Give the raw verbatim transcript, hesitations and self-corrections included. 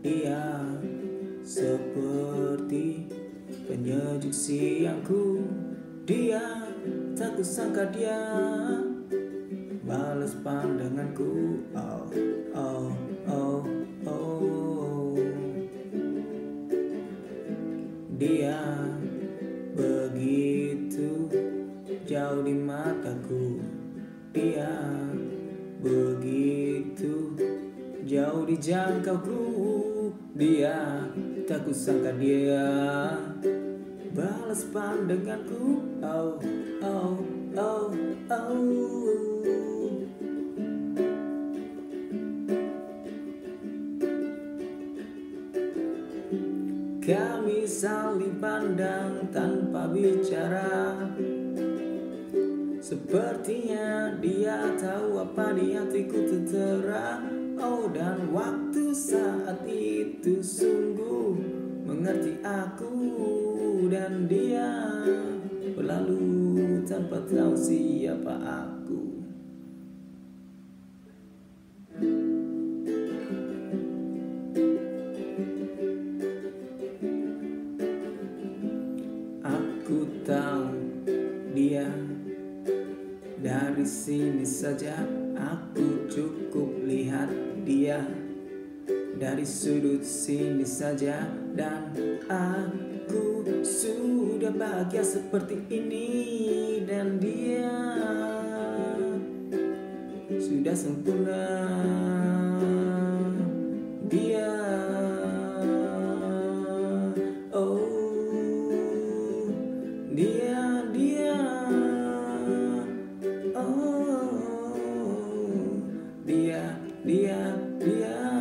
Dia seperti penyejuk siangku. Dia tak kusangka dia balas pandanganku. Oh, oh, oh, oh. Dia begitu jauh di mataku. Dia begitu jauh di jangkauku. Dia tak kusangka dia balas pandanganku. Oh, oh, oh, oh. Kami saling pandang tanpa bicara. Sepertinya dia tahu apa di hatiku tertera. Oh, dan waktu saat itu sungguh mengerti aku. Dan dia berlalu tanpa tahu siapa aku. Aku tahu dia dari sini saja. Aku cukup lihat dia dari sudut sini saja. Dan aku sudah bahagia seperti ini. Dan dia sudah sempurna. Dia oh, dia dia oh, dia dia dia